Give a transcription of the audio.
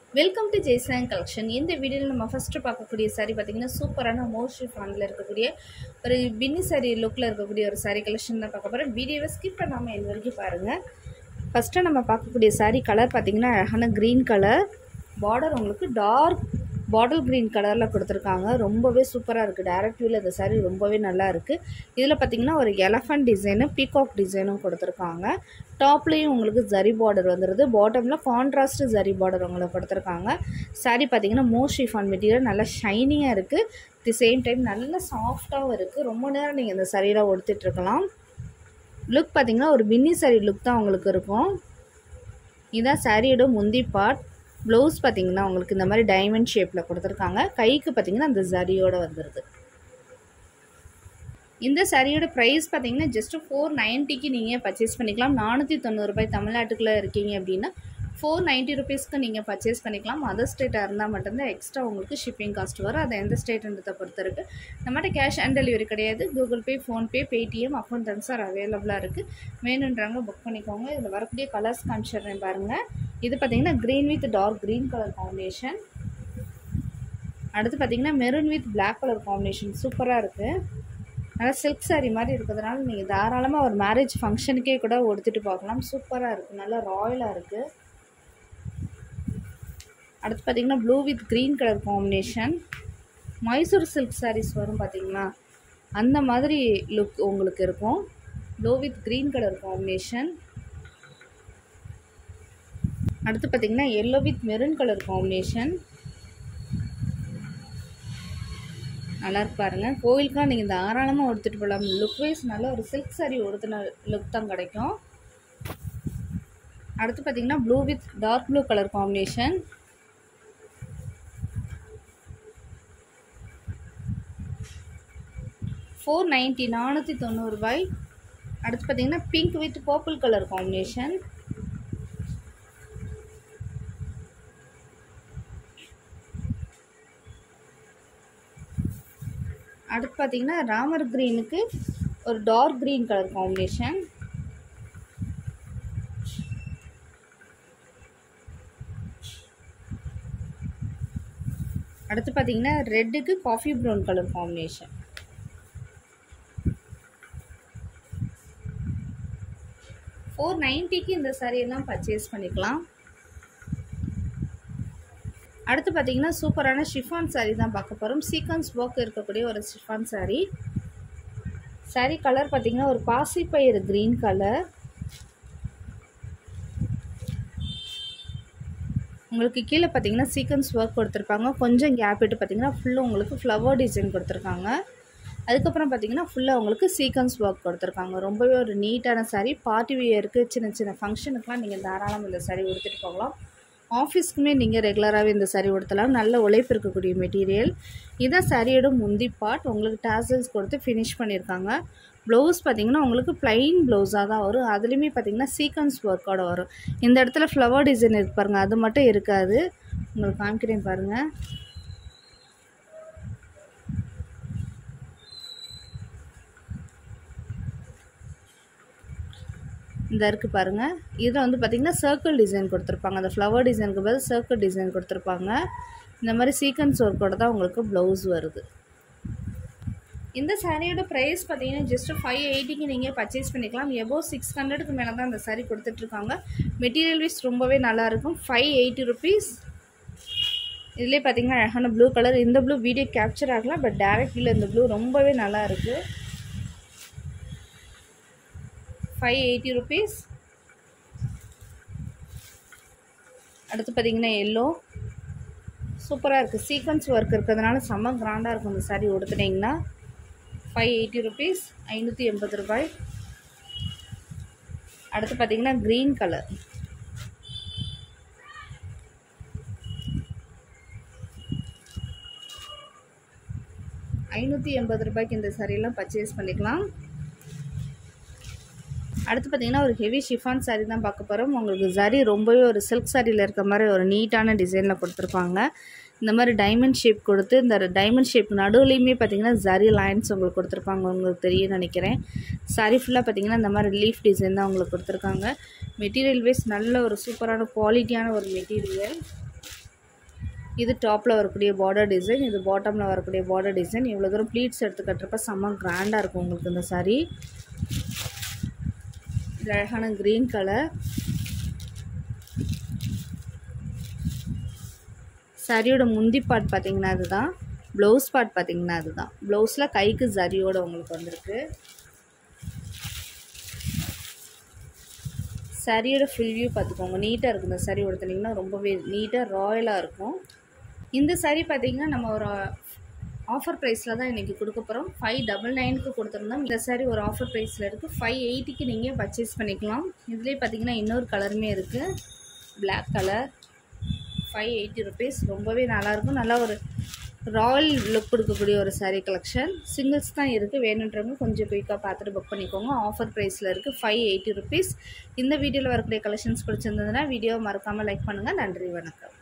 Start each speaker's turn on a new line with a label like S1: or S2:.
S1: Welcome to ஜெய்சாங் collection. இந்த வீடியோவில் நம்ம ஃபஸ்ட்டு பார்க்கக்கூடிய சாரீ பார்த்திங்கன்னா சூப்பரான மோஸ்ட்லி ஃபாண்டில் இருக்கக்கூடிய ஒரு பின்னி சாரீ லுக்கில் இருக்கக்கூடிய ஒரு சாரீ கலெக்ஷன் தான் பார்க்க போகிறோம். வீடியோவை ஸ்கிப் பண்ணாமல் இது வரைக்கும் பாருங்கள். ஃபஸ்ட்டு நம்ம பார்க்கக்கூடிய சாரீ கலர் பார்த்திங்கன்னா அழகான க்ரீன் கலர், பார்டர் உங்களுக்கு டார்க் பாட்டில் க்ரீன் கலரில் கொடுத்துருக்காங்க. ரொம்பவே சூப்பராக இருக்குது. டைரக்ட் வியூவில் இந்த சாரீ ரொம்பவே நல்லா இருக்குது. இதில் பார்த்திங்கன்னா ஒரு எலஃபண்ட் டிசைனும் பீகாக் டிசைனும் கொடுத்துருக்காங்க. டாப்லேயும் உங்களுக்கு ஜரி பார்டர் வந்துடுது. பாட்டமில் கான்ட்ராஸ்ட் ஜரி பார்டர் உங்களுக்கு கொடுத்துருக்காங்க. சாரீ பார்த்திங்கன்னா மோஸ்ட் ஷிஃபான் மெட்டீரியல் நல்லா ஷைனிங்காக இருக்குது. தி சேம் டைம் நல்ல சாஃப்டாகவும் இருக்குது. ரொம்ப நேரம் நீங்கள் இந்த சாரீயில் உடுத்திட்டுருக்கலாம். லுக் பார்த்திங்கன்னா ஒரு பின்னி சாரீ லுக் தான் உங்களுக்கு இருக்கும். இதுதான் சாரியோட முந்தி பார்ட். ப்ளவுஸ் பார்த்திங்கன்னா உங்களுக்கு இந்த மாதிரி டைமண்ட் ஷேப்பில் கொடுத்துருக்காங்க. கைக்கு பார்த்திங்கன்னா அந்த ஜரியோடு வந்துடுது. இந்த சாரியோட ப்ரைஸ் பார்த்திங்கன்னா ஜஸ்ட்டு 490க்கு நீங்கள் பர்ச்சேஸ் பண்ணிக்கலாம். 490 ரூபாய். தமிழ்நாட்டுக்குள்ளே இருக்கீங்க அப்படின்னா 490 ருபீஸ்க்கு நீங்கள் பர்ச்சேஸ் பண்ணிக்கலாம். அதர் ஸ்டேட்டாக இருந்தால் மட்டும்தான் எக்ஸ்ட்ரா உங்களுக்கு ஷிப்பிங் காஸ்ட் வரும். அது எந்த ஸ்டேட்டுன்றதை பொறுத்து இருக்குது. நம்மகிட்ட கேஷ் ஆன் டெலிவரி கிடையாது. Google Pay, PhonePe, Paytm account transfer அவைலபிளாக இருக்குது. வேணுன்றாங்க புக் பண்ணிக்கோங்க. இதில் வரக்கூடிய கலர்ஸ் காமிச்சிடுறேன் பாருங்கள். இது பார்த்திங்கன்னா green with dark green colour combination. அடுத்து பார்த்திங்கன்னா maroon with black colour combination. சூப்பராக இருக்குது. நல்லா சில்க் சாரீ மாதிரி இருக்கிறதுனால நீங்கள் தாராளமாக ஒரு மேரேஜ் ஃபங்க்ஷனுக்கே கூட உடுத்திட்டு பார்க்கலாம். சூப்பராக இருக்குது. நல்லா ராயலாக இருக்குது. அடுத்து பார்த்திங்கன்னா blue with green colour combination. Mysore silk saris வரும் பார்த்திங்களா, அந்த மாதிரி லுக் உங்களுக்கு இருக்கும். Blue with green colour combination. அடுத்து பார்த்திங்கன்னா yellow with maroon colour combination. நல்லா இருக்கு பாருங்கள். கோயிலுக்காக நீங்கள் தாராளமாக உடுத்துட்டு போகலாம். லுக் வைஸ் நல்ல ஒரு சில்க் சாரீ உடுத்தின லுக் தான் கிடைக்கும். அடுத்து பார்த்திங்கன்னா blue with dark blue colour combination. 490 490 ரூபாய். அடுத்து பார்த்திங்கன்னா pink with purple colour combination. அடுத்து பார்த்திங்கன்னா ராமர் க்ரீனுக்கு ஒரு டார்க் க்ரீன் கலர் காம்பினேஷன். அடுத்து பார்த்திங்கன்னா ரெட்டுக்கு காஃபி ப்ரௌன் கலர் காம்பினேஷன். $490க்கு இந்த சாரியெல்லாம் பர்ச்சேஸ் பண்ணிக்கலாம். அடுத்து பார்த்திங்கன்னா சூப்பரான ஷிஃபான் சாரீ தான் பார்க்க போகிறோம். சீக்வன்ஸ் ஒர்க் இருக்கக்கூடிய ஒரு ஷிஃபான் சாரீ. சாரீ கலர் பார்த்திங்கன்னா ஒரு பாசிப்பயிறு க்ரீன் கலர். உங்களுக்கு கீழே பார்த்திங்கன்னா சீக்வன்ஸ் ஒர்க் கொடுத்துருப்பாங்க. கொஞ்சம் கேப் விட்டு பார்த்திங்கன்னா ஃபுல்லாக உங்களுக்கு ஃப்ளவர் டிசைன் கொடுத்துருக்காங்க. அதுக்கப்புறம் பார்த்திங்கன்னா ஃபுல்லாக உங்களுக்கு சீக்வன்ஸ் ஒர்க் கொடுத்துருக்காங்க. ரொம்பவே ஒரு நீட்டான சாரீ. பார்ட்டி வியருக்கு சின்ன சின்ன ஃபங்க்ஷனுக்குலாம் நீங்கள் தாராளமாக இந்த சாரீ உடுத்திட்டு போகலாம். ஆஃபீஸ்க்குமே நீங்கள் ரெகுலராகவே இந்த சாரீ உடுத்தலாம். நல்ல உழைப்பு இருக்கக்கூடிய மெட்டீரியல். இதான் சாரியோட முந்தி பார்ட். உங்களுக்கு டாசல்ஸ் கொடுத்து ஃபினிஷ் பண்ணியிருக்காங்க. ப்ளவுஸ் பார்த்திங்கன்னா உங்களுக்கு ப்ளைன் ப்ளவுஸாக தான் வரும். அதுலேயுமே பார்த்திங்கன்னா சீக்வன்ஸ் ஒர்க்கோடு வரும். இந்த இடத்துல ஃப்ளவர் டிசைன் இருக்கு பாருங்கள், அது மட்டும் இருக்காது. உங்களுக்கு காமிக்கிறேன் பாருங்கள். இந்த இருக்குது பாருங்கள். இதில் வந்து பார்த்திங்கன்னா சர்க்கிள் டிசைன் கொடுத்துருப்பாங்க. அந்த ஃப்ளவர் டிசைனுக்கு பதில் சர்க்கிள் டிசைன் கொடுத்துருப்பாங்க. இந்த மாதிரி சீக்வன்ஸ் ஒர்க்கோட தான் உங்களுக்கு ப்ளவுஸ் வருது. இந்த சாரியோட ப்ரைஸ் பார்த்திங்கன்னா ஜஸ்ட்டு 580க்கு நீங்கள் பர்ச்சேஸ் பண்ணிக்கலாம். எபோவ் 600க்கு மேலே தான் இந்த சாரீ கொடுத்துட்ருக்காங்க. மெட்டீரியல் வைஸ் ரொம்பவே நல்லாயிருக்கும். 580 ருபீஸ். இதிலே பார்த்திங்கன்னா அழகான ப்ளூ கலர். இந்த ப்ளூ வீடியோ கேப்சர் ஆகலாம், பட் டைரக்ட் வியூவில் இந்த ப்ளூ ரொம்பவே நல்லா இருக்குது. 580 ருபீஸ். அடுத்து பார்த்திங்கன்னா எல்லோ சூப்பராக இருக்குது. சீக்வன்ஸ் ஒர்க் இருக்கிறதுனால செம்ம கிராண்டாக இருக்கும் இந்த சாரீ உடுத்துனீங்கன்னா. 580 ருபீஸ், 580 ரூபாய். அடுத்து பார்த்திங்கன்னா க்ரீன் கலர். ₹580 இந்த சாரியெல்லாம் பர்ச்சேஸ் பண்ணிக்கலாம். அடுத்து பார்த்திங்கன்னா ஒரு ஹெவி ஷிஃபான் சாரீ தான் பார்க்க போகிறோம். உங்களுக்கு ஜரி ரொம்பவே ஒரு சில்க் சாரியில் இருக்க மாதிரி ஒரு நீட்டான டிசைனில் கொடுத்துருப்பாங்க. இந்த மாதிரி டைமண்ட் ஷேப் கொடுத்து, இந்த டைமண்ட் ஷேப் நடுவுலையுமே பார்த்திங்கன்னா ஜரி லைன்ஸ் உங்களுக்கு கொடுத்துருப்பாங்க. உங்களுக்கு தெரியும் நினைக்கிறேன். சாரீ ஃபுல்லாக பார்த்திங்கன்னா இந்த மாதிரி லீஃப் டிசைன் தான் உங்களுக்கு கொடுத்துருக்காங்க. மெட்டீரியல் வைஸ் நல்ல ஒரு சூப்பரான குவாலிட்டியான ஒரு மெட்டீரியல். இது டாப்பில் வரக்கூடிய பார்டர் டிசைன், இது பாட்டமில் வரக்கூடிய பார்டர் டிசைன். இவ்வளோ தூரம் ப்ளீட்ஸ் எடுத்து கட்டுறப்ப செம்ம கிராண்டாக இருக்கும் உங்களுக்கு இந்த சாரீ. இது அழகான க்ரீன் கலர். சாரியோட முந்தி பார்ட் பார்த்திங்கன்னா அதுதான், ப்ளவுஸ் பார்ட் பார்த்திங்கன்னா அதுதான். ப்ளவுஸில் கைக்கு ஜரியோடு உங்களுக்கு வந்திருக்கு. சாரியோட ஃபுல் வியூ பார்த்துக்கோங்க. நீட்டாக இருக்கும். இந்த சாரி எடுத்துட்டிங்கன்னா ரொம்பவே நீட்டாக ராயலாக இருக்கும். இந்த சாரி பார்த்திங்கன்னா நம்ம ஒரு ஆஃபர் ப்ரைஸில் தான் இன்றைக்கி கொடுக்க போகிறோம். 599க்கு கொடுத்துருந்தோம். இந்த சாரி ஒரு ஆஃபர் ப்ரைஸில் இருக்குது. 580க்கு நீங்கள் பர்ச்சேஸ் பண்ணிக்கலாம். இதுலேயே பார்த்திங்கன்னா இன்னொரு கலருமே இருக்குது, பிளாக் கலர். 580 rupees. ரொம்பவே நல்லாயிருக்கும். நல்லா ஒரு ராயல் லுக் கொடுக்கக்கூடிய ஒரு சாரீ கலெக்ஷன். சிங்கிள்ஸ் தான் இருக்குது. வேணுன்றவங்க கொஞ்சம் குயிக்காக பார்த்துட்டு புக் பண்ணிக்கோங்க. ஆஃபர் ப்ரைஸில் இருக்குது. 580 rupees. இந்த வீடியோவில் வரக்கூடிய கலெக்ஷன்ஸ் பிடிச்சிருந்ததுன்னா வீடியோவை மறக்காமல் லைக் பண்ணுங்கள். நன்றி, வணக்கம்.